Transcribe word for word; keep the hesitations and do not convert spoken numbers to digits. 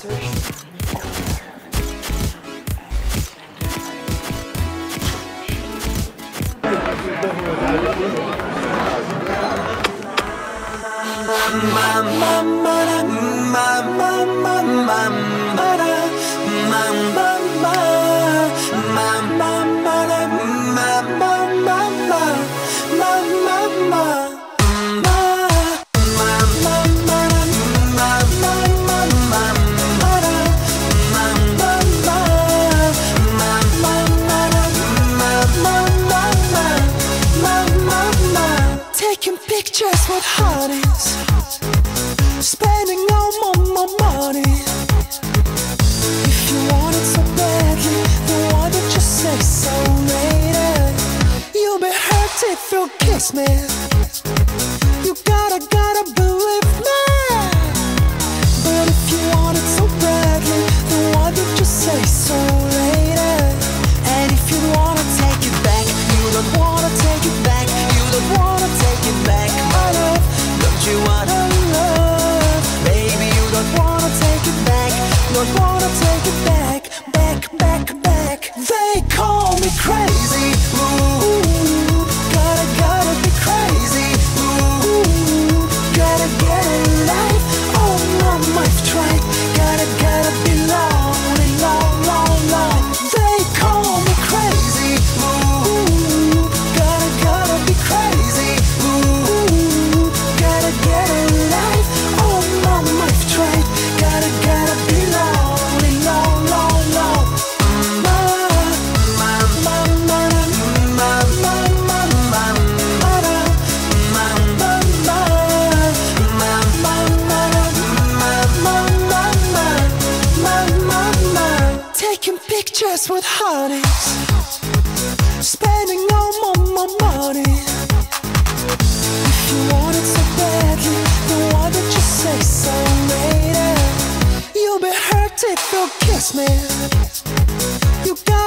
Taking pictures with hotties, spending all my, my money. If you want it so badly, then why don't you say so later? You'll be hurt if you kiss me. You gotta, gotta believe me. But if you want it so badly, then why don't you say so later? And if you wanna take it back, you don't wanna take it back. You don't wanna take it back, my love. Don't you wanna love? Baby, you don't wanna take it back. Don't wanna take it back, back, back, back. They call me crazy. Ooh, gotta, gotta be crazy. Ooh, gotta get a life. Oh, mom, I've tried. Gotta, gotta be lonely, long, long, long. They call me crazy. Ooh, gotta, gotta be crazy. Ooh, gotta get a life. Oh, mom, I've tried. Gotta, gotta be lonely, long, long, long. Ma, ma, ma, ma, ma, ma, ma, ma, ma, ma, ma, ma, ma, ma, ma, ma, ma. Taking pictures with hotties, spending all my, my money. If you want it so badly, then why don't you say so later? You'll be hurt if you kiss me. You got